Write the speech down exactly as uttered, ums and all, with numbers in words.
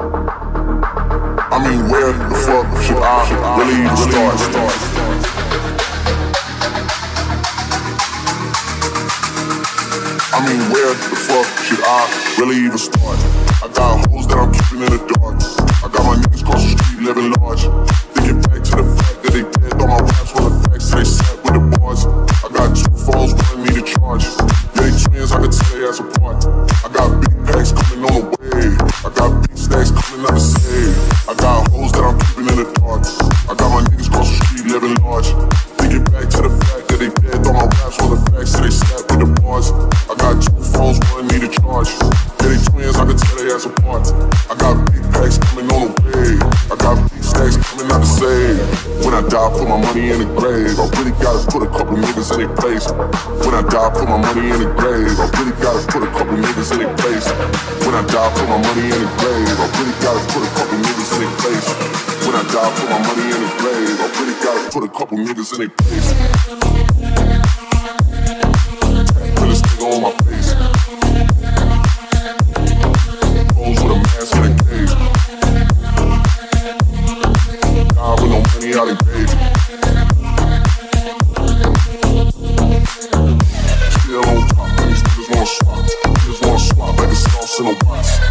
I mean, where the fuck should I really even start? I mean, where the fuck should I really even start? I got hoes that I'm keeping in the dark. I got my niggas across the street living large. Thinking back to the fact that they dead. All my raps were the facts, they sat with the bars. I got two phones wanting me to charge. Yeah, they twins, I can tell they ass apart. I got big packs coming on the way. I got big stacks coming out the save. I got hoes that I'm keeping in the dark. I got my niggas across the street living large. Thinking back to the fact that they dead. All my raps were the facts, they sat with the bars. I got two phones wanting me to charge. Yeah, they twins, I can tell they ass apart. I got big packs coming on the way. I got big stacks coming out the save. When I die, put my money in the grave. I really gotta put a couple niggas in their place. When I die, put my money in the grave. I really gotta put a couple niggas in their place. When I die, put my money in the grave. I really gotta put a couple niggas in their place. When I die, put my money in the grave. I really gotta put a couple niggas in their place. Put this nigga on my face. Hoes with a mask in a cage. Die with no money out in baby. Still on top, and these niggas wanna swap. Niggas wanna swap like the sauce in a box.